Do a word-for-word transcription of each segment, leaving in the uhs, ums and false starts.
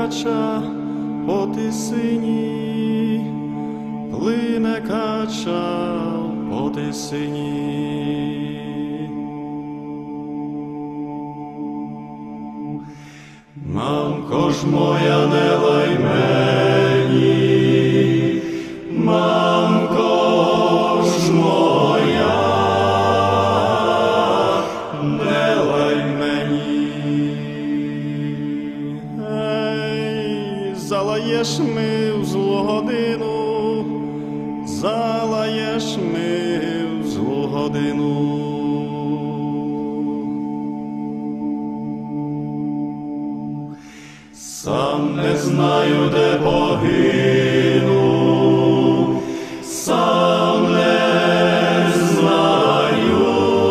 кача по тисині, плине кача по тисині. Мамко ж моя, не лай мені, мамко ж моя, не лай мені. Ей, залаєш ми в злу годину, залаєш ми в злу годину. Сам не знаю, де погину, сам не знаю,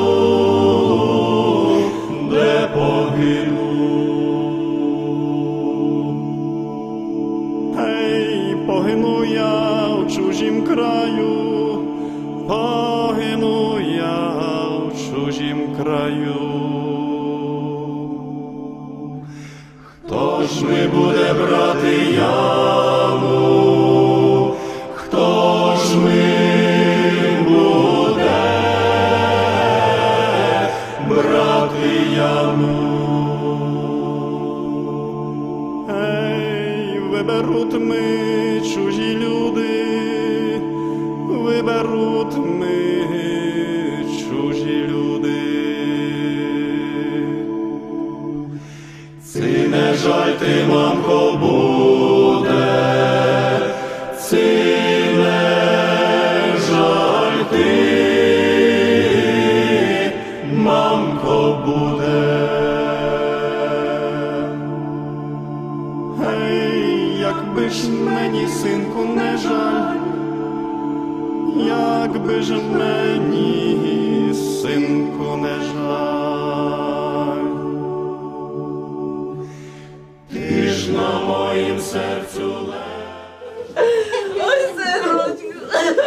де погину. Ей, погину я в чужім краю, погину я в чужім краю. Хто ж ми буде брати яму? Хто ж ми буде брати яму? Ей, виберуть ми чужі люди, виберуть ми чужі люди. Ці не жаль ти, мамко, буде, ці не жаль ти, мамко, буде. Гей, якби ж мені, синку, не жаль, якби ж мені, синку, не жаль. Ти ж на моїм серцю лежиш. Ой, синочку.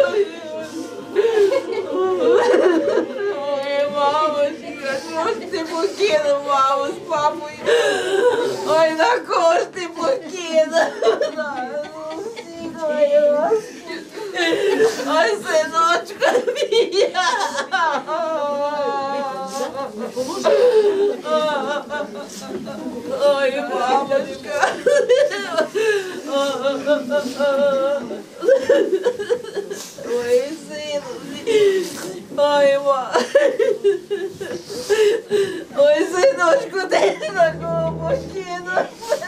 Ой, мамочка, чого ж ти покинув маму з папою? Ой, на кого ж ти покинув? Ой, синочку мій. Ой, мамочка. Ой, сину. Ой, ма. Ой, синочку, ти на кого покинув?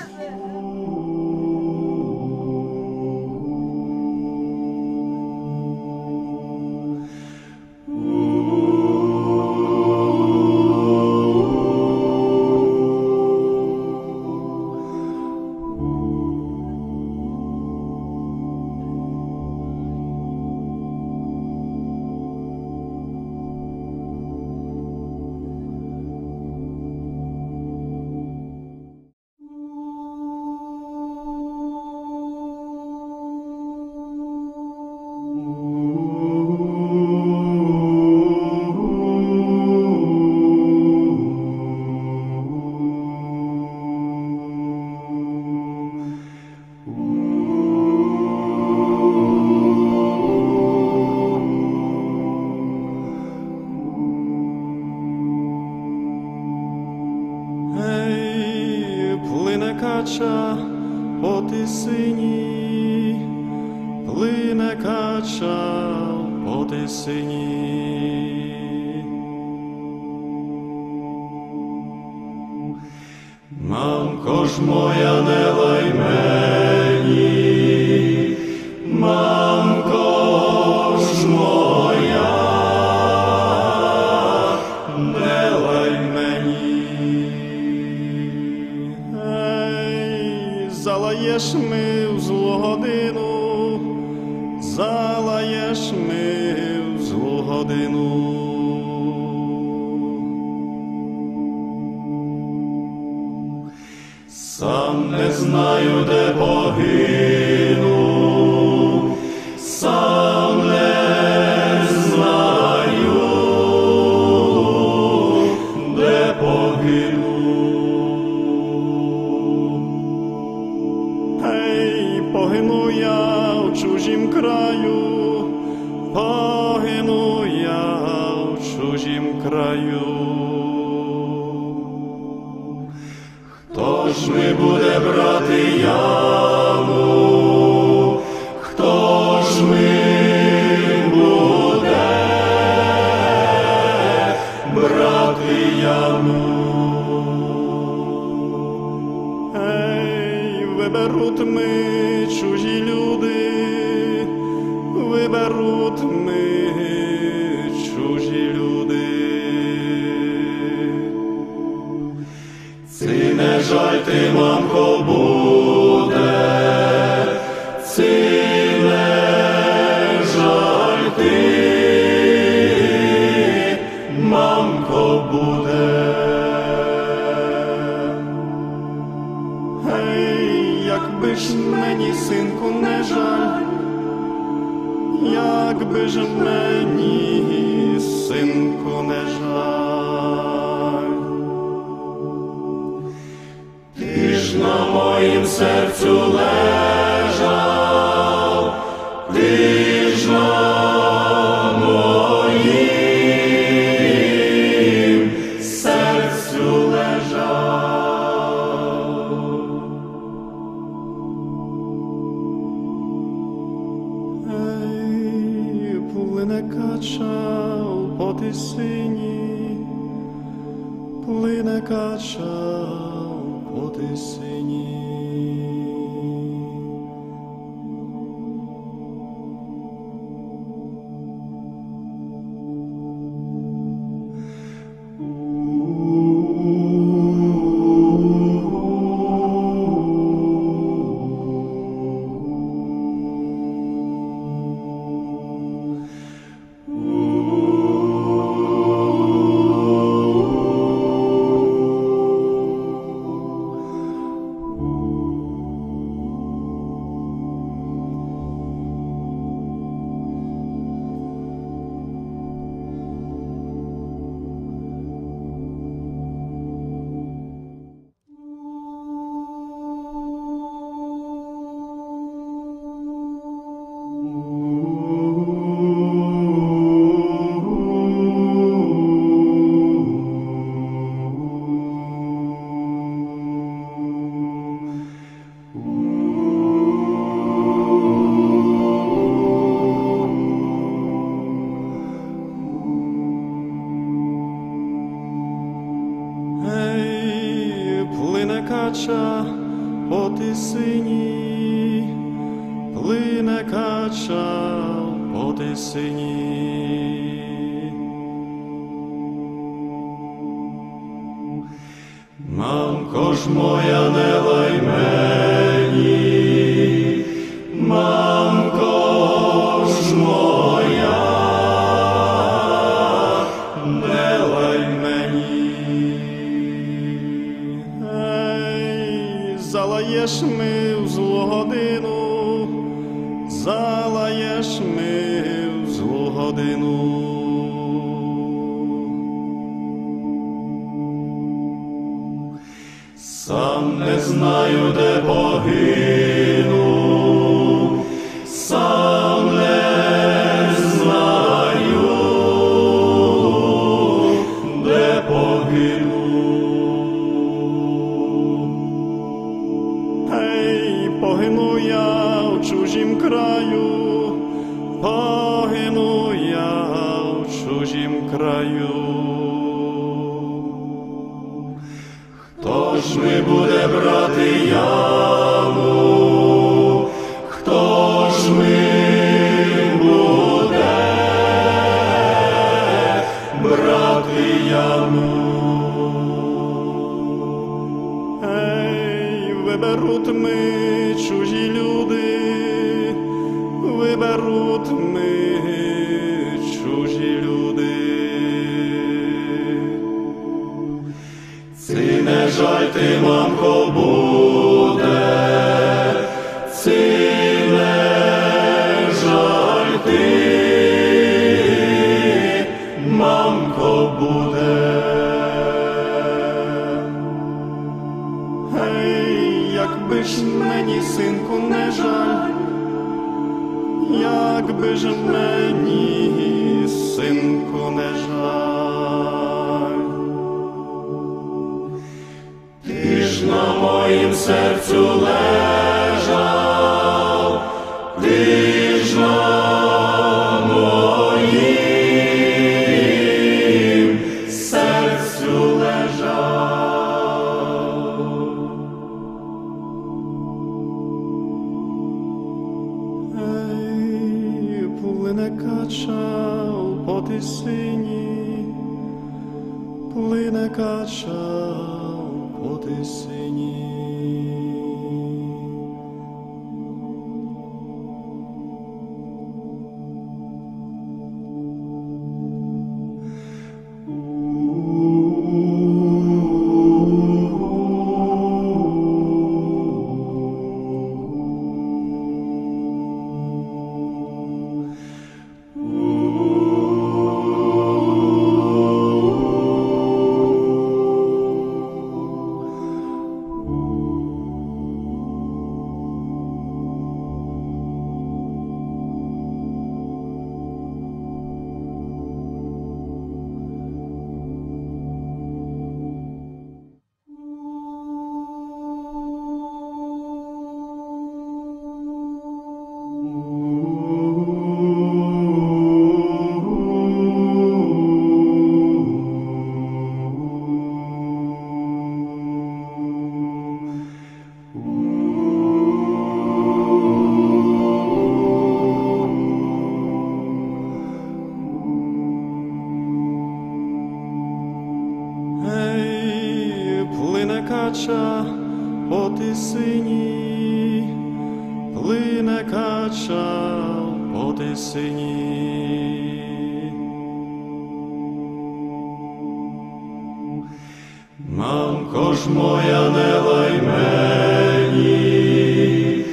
Кача по тисині, плине кача по тисині. Мамко ж моя, не лай мені, мамко ж моя, не лай мені. Залаєш ми в злу годину, залаєш ми в злу годину. Сам не знаю, де погину, сам не знаю, де погину. краю, погину я в чужім краю. Хто ж ми буде брати яму? Хто ж ми буде брати яму? Ей, виберуть ми чужі люди, виберуть ми чужі люди. Ці не жаль ти, мамко, буде, ці не жаль ти, мамко, буде. Гей, якби ж мені, синку, не жаль, якби ж мені, синку, не жаль. Ти ж на моїм серцю лежав, ти ж на моїм серцю лежав. Ей, плине кача по тисині, плине кача по тисині. Плине кача по тисині, плине кача по тисині. Мамко ж моя, не лай мені, мамко ж моя, не лай мені. Залаєш ми в злу годину, залаєш ми в злу годину. Сам не знаю, де погину, сам не знаю, де погину. Погину я в чужім краю, погину я в чужім краю. Хто ж ми буде брати яму? Хто ж ми буде брати яму? Ей, виберуть ми чужі люди, виберуть ми чужі люди. Ці не жаль ти, мамко, буде, ці не жаль ти, мамко, буде. Гей, якби ж мені, синку, не жаль, якби ж мені, синку, не жаль. Ти ж на моїм серцю лежав, ти ж на моїм серцю лежав. Ей, плине кача по тисині, плине кача по тисині. Кача по тисині, плине кача по тисині. Мамко ж моя, не лай мені,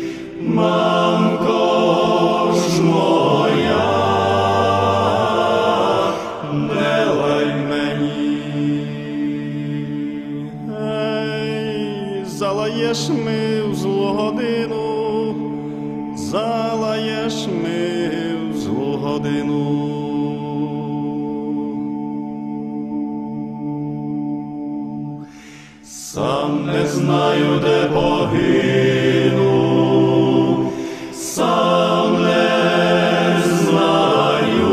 мамко ж моя, не лай мені. Залаєш ми в злу годину, залаєш ми в злу годину. Сам не знаю, де погину, сам не знаю,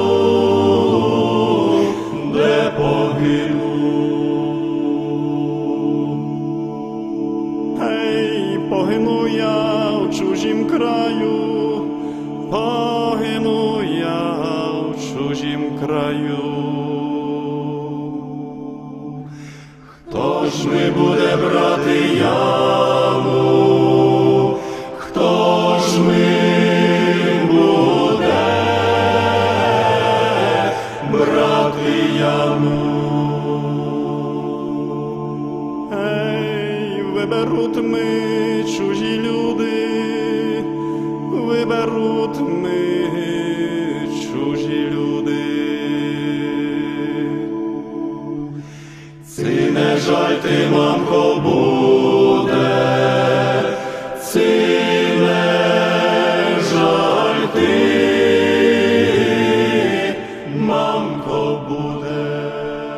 де погину. Погину я в чужім краю, погину я в чужім краю. Хто ж ми буде брати яму, хто ж ми буде брати яму? Ей, виберуть ми чужі люди, виберуть ми чужі люди. Ці не жаль ти, мамко, буде, ці не жаль ти, мамко, буде.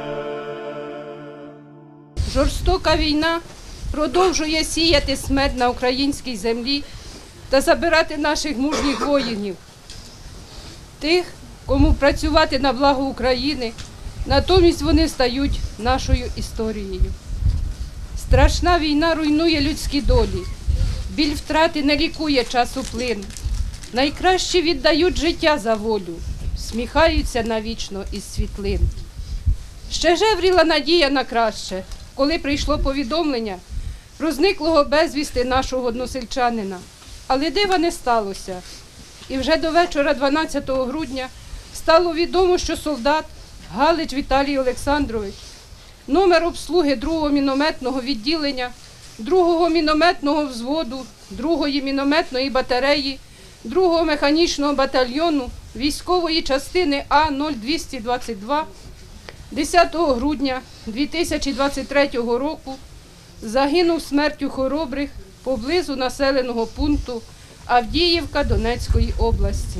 Жорстока війна продовжує сіяти смерть на українській землі та забирати наших мужніх воїнів, тих, кому працювати на благо України, натомість вони стають нашою історією. Страшна війна руйнує людські долі, біль втрати не лікує часу плин. Найкращі віддають життя за волю, сміхаються навічно із світлин. Ще жевріла надія на краще, коли прийшло повідомлення про зниклого безвісти нашого односельчанина. Але дива не сталося. І вже до вечора дванадцятого грудня стало відомо, що солдат Галич Віталій Олександрович, номер обслуги другого мінометного відділення, другого мінометного взводу, другої мінометної батареї, другого механічного батальйону військової частини А нуль двісті двадцять два десятого грудня дві тисячі двадцять третього року загинув смертю хоробрих поблизу населеного пункту Авдіївка Донецької області.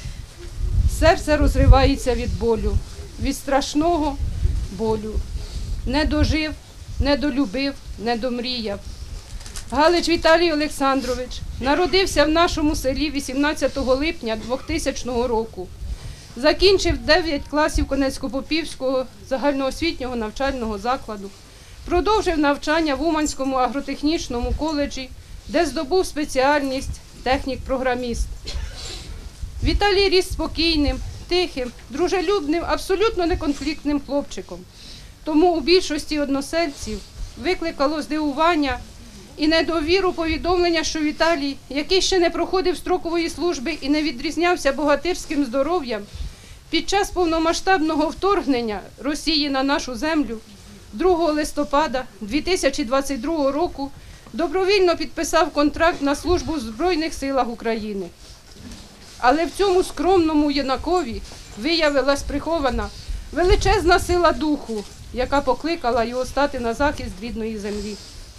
Серце розривається від болю, від страшного болю. Не дожив, не долюбив, не домріяв. Галич Віталій Олександрович народився в нашому селі вісімнадцятого липня двохтисячного року. Закінчив дев'ять класів Конецько-Попівського загальноосвітнього навчального закладу. Продовжив навчання в Уманському агротехнічному коледжі, де здобув спеціальність технік-програміст. Віталій ріс спокійним, тихим, дружелюбним, абсолютно неконфліктним хлопчиком. Тому у більшості односельців викликало здивування і недовіру повідомлення, що Віталій, який ще не проходив строкової служби і не відрізнявся богатирським здоров'ям, під час повномасштабного вторгнення Росії на нашу землю другого листопада дві тисячі двадцять другого року добровільно підписав контракт на службу в Збройних силах України. Але в цьому скромному юнакові виявилась прихована величезна сила духу, яка покликала його стати на захист рідної землі.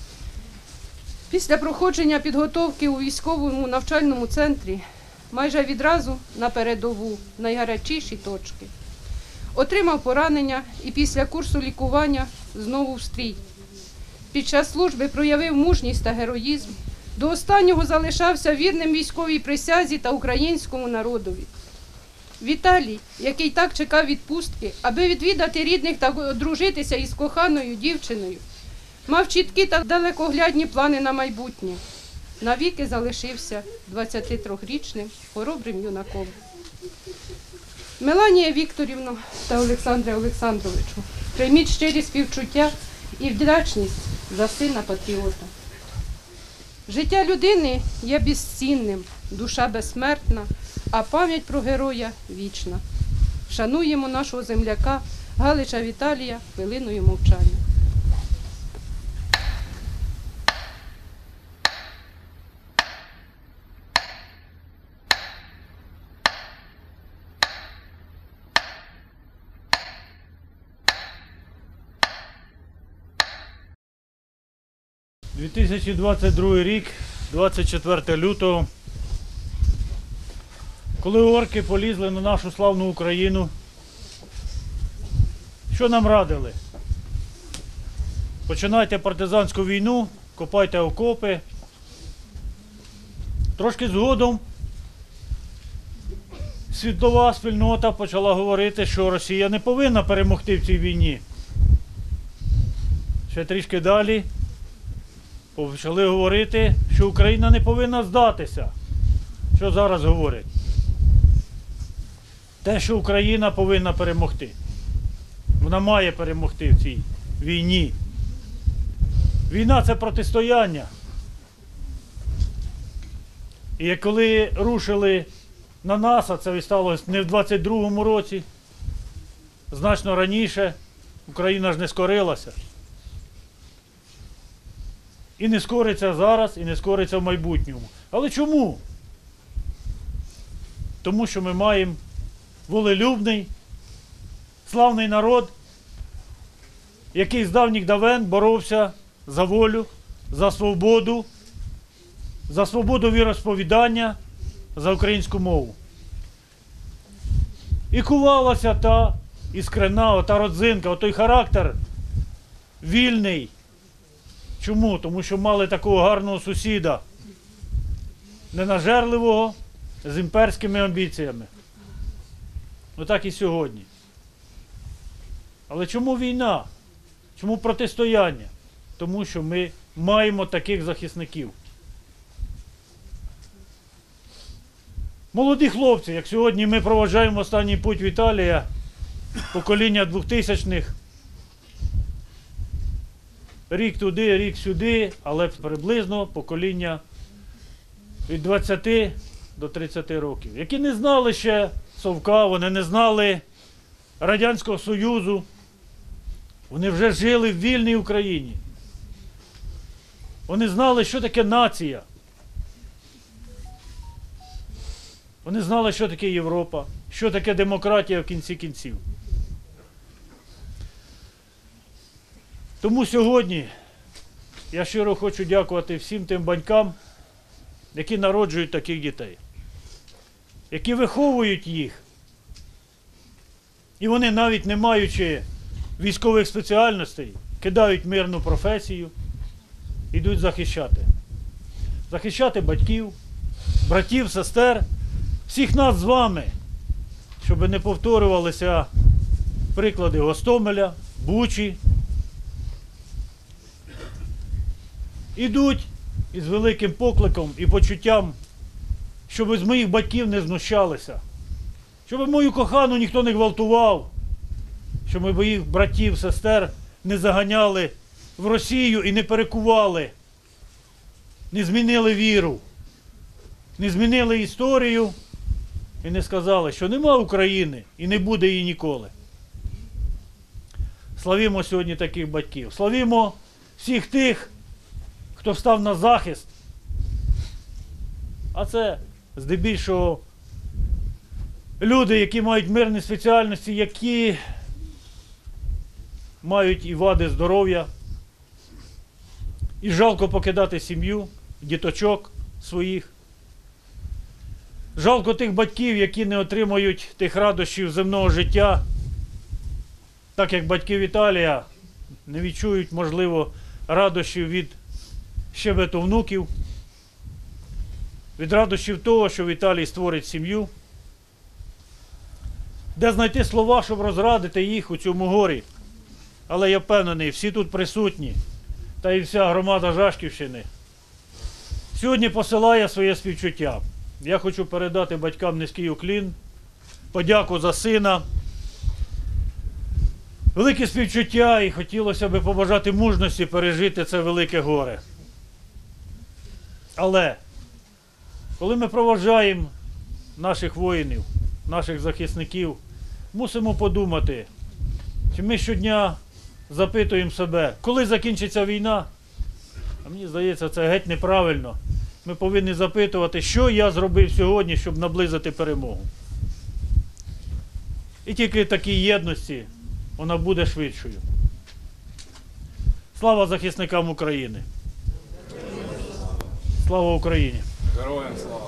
Після проходження підготовки у військовому навчальному центрі майже відразу на передову, в найгарячіші точки. Отримав поранення і після курсу лікування знову в стрій. Під час служби проявив мужність та героїзм, до останнього залишався вірним військовій присязі та українському народові. Віталій, який так чекав відпустки, аби відвідати рідних та одружитися із коханою дівчиною, мав чіткі та далекоглядні плани на майбутнє. Навіки залишився двадцятитрирічним хоробрим юнаком. Меланія Вікторівна та Олександре Олександровичу, прийміть щирі співчуття і вдячність за сина патріота. Життя людини є безцінним, душа безсмертна, а пам'ять про героя вічна. Шануємо нашого земляка Галича Віталія хвилиною мовчання. дві тисячі двадцять другий рік, двадцять четвертого лютого, коли орки полізли на нашу славну Україну, що нам радили? Починайте партизанську війну, копайте окопи. Трошки згодом світова спільнота почала говорити, що Росія не повинна перемогти в цій війні. Ще трішки далі почали говорити, що Україна не повинна здатися. Що зараз говорять? Те, що Україна повинна перемогти. Вона має перемогти в цій війні. Війна – це протистояння. І коли рушили на нас, а це сталося не в двадцять другому році, значно раніше, Україна ж не скорилася. І не скориться зараз, і не скориться в майбутньому. Але чому? Тому що ми маємо волелюбний, славний народ, який з давніх давен боровся за волю, за свободу, за свободу віросповідання, за українську мову. І кувалася та іскрена, та родзинка, отой характер вільний. Чому? Тому що мали такого гарного сусіда, ненажерливого, з імперськими амбіціями. Отак і сьогодні. Але чому війна? Чому протистояння? Тому що ми маємо таких захисників. Молоді хлопці, як сьогодні ми проваджаємо останній путь Віталія, покоління двохтисячних, рік туди, рік сюди, але приблизно покоління від двадцяти до тридцяти років, які не знали ще Совка, вони не знали Радянського Союзу, вони вже жили в вільній Україні. Вони знали, що таке нація. Вони знали, що таке Європа, що таке демократія в кінці кінців. Тому сьогодні я щиро хочу дякувати всім тим батькам, які народжують таких дітей, які виховують їх. І вони, навіть не маючи військових спеціальностей, кидають мирну професію, йдуть захищати. Захищати батьків, братів, сестер, всіх нас з вами, щоб не повторювалися приклади Гостомеля, Бучі. Ідуть із великим покликом і почуттям, щоб з моїх батьків не знущалися, щоб мою кохану ніхто не гвалтував, щоб моїх братів, сестер не заганяли в Росію і не перекували, не змінили віру, не змінили історію і не сказали, що нема України і не буде її ніколи. Славімо сьогодні таких батьків. Славімо всіх тих, хто став на захист. А це здебільшого люди, які мають мирні спеціальності, які мають і вади здоров'я, і жалко покидати сім'ю, діточок своїх. Жалко тих батьків, які не отримують тих радощів земного життя, так як батьки Віталія не відчують, можливо, радощів від щебету внуків, від радощів того, що Віталій створить сім'ю. Де знайти слова, щоб розрадити їх у цьому горі? Але я впевнений, всі тут присутні, та і вся громада Жашківщини сьогодні посилає своє співчуття. Я хочу передати батькам низький уклін, подяку за сина, велике співчуття, і хотілося б побажати мужності пережити це велике горе. Але коли ми проважаємо наших воїнів, наших захисників, мусимо подумати, чи ми щодня запитуємо себе, коли закінчиться війна? А мені здається, це геть неправильно. Ми повинні запитувати, що я зробив сьогодні, щоб наблизити перемогу. І тільки такій єдності вона буде швидшою. Слава захисникам України! Слава Україні! Героям слава!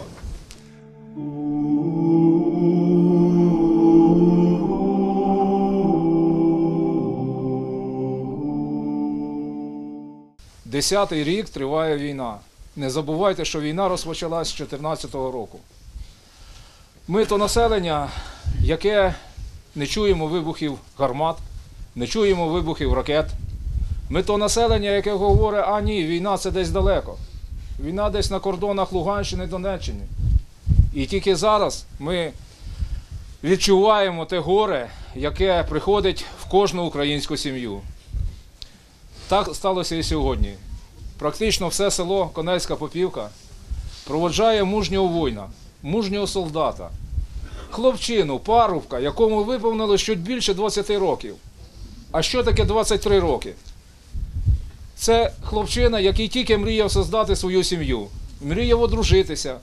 Десятий рік триває війна. Не забувайте, що війна розпочалась з дві тисячі чотирнадцятого року. Ми то населення, яке не чуємо вибухів гармат, не чуємо вибухів ракет. Ми то населення, яке говорить, а ні, війна це десь далеко. Війна десь на кордонах Луганщини, Донеччини. І тільки зараз ми відчуваємо те горе, яке приходить в кожну українську сім'ю. Так сталося і сьогодні. Практично все село Конецька Попівка проводжає мужнього воїна, мужнього солдата, хлопчину, парубка, якому виповнилось чуть більше двадцяти років. А що таке двадцять три роки? Це хлопчина, який тільки мріяв создати свою сім'ю, мріяв одружитися,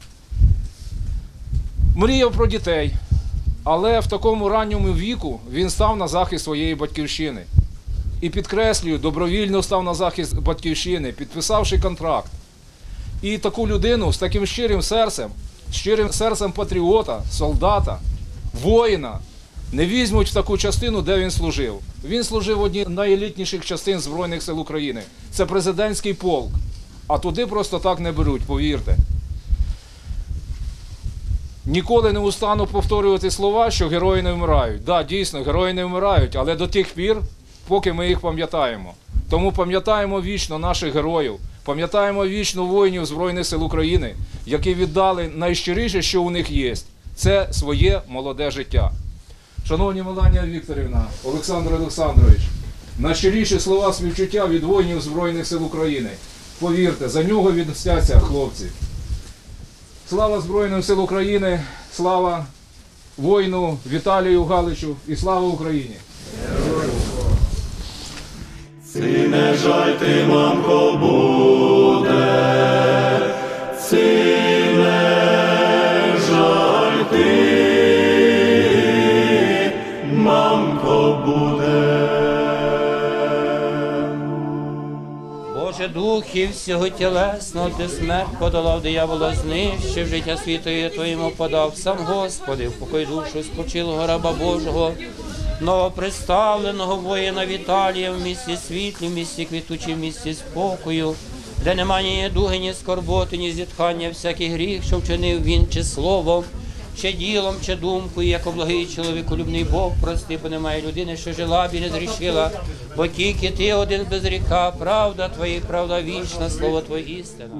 мріяв про дітей, але в такому ранньому віку він став на захист своєї батьківщини. І підкреслюю, добровільно став на захист батьківщини, підписавши контракт. І таку людину з таким щирим серцем, щирим серцем патріота, солдата, воїна, не візьмуть в таку частину, де він служив. Він служив в одній з найелітніших частин Збройних сил України. Це президентський полк. А туди просто так не беруть, повірте. Ніколи не устану повторювати слова, що герої не вмирають. Так, да, дійсно, герої не вмирають, але до тих пір, поки ми їх пам'ятаємо. Тому пам'ятаємо вічно наших героїв, пам'ятаємо вічно воїнів Збройних сил України, які віддали найщиріше, що у них є. Це своє молоде життя. Шановні Меланія Вікторівна, Олександр Олександрович, найщиріші слова співчуття від воїнів Збройних сил України. Повірте, за нього відмстяться хлопці. Слава Збройним сил України, слава воїну Віталію Галичу і слава Україні! Сине, жаль ти, мамко, буде, сине, жаль ти, мамко, буде. Боже Дух гріхів всього тілесного, ти смерть подолав, диявола знищив, життя світові Твоєму подав. Сам Господи, впокой душу спочилого раба Божого, новоприставленого воїна Віталія в місті світлі, в місті квітучі, в місті спокою, де нема ні дуги, ні скорботи, ні зітхання, всякий гріх, що вчинив він чи словом, чи ділом, чи думкою, як благий чоловіколюбний Бог, прости, бо немає людини, що жила б і не зрішила, бо тільки Ти один без гріха, правда Твоя, правда вічна, слово Твоє істина.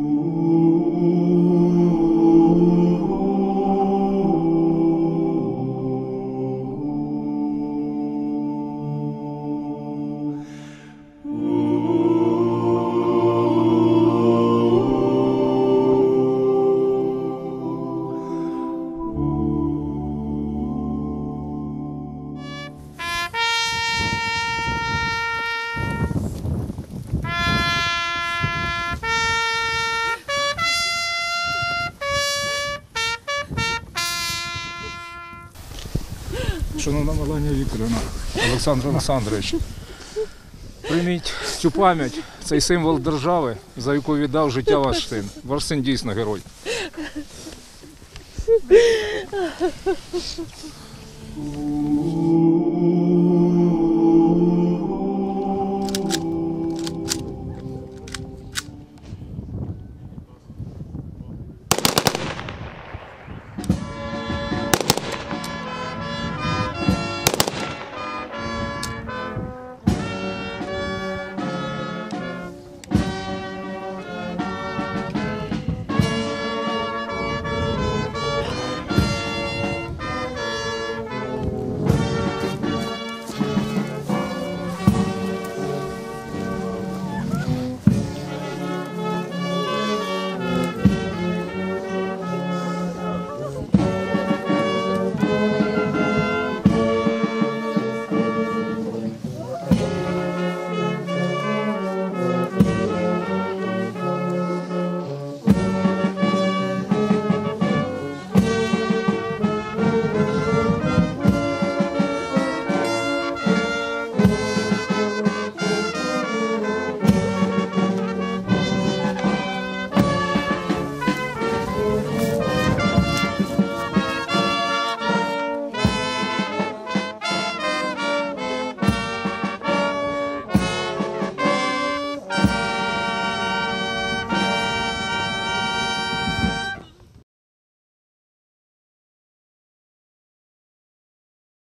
Шановна Меланія Вікторівна, Олександр Олександрович, прийміть цю пам'ять, цей символ держави, за яку віддав життя ваш син. Ваш син дійсно герой. У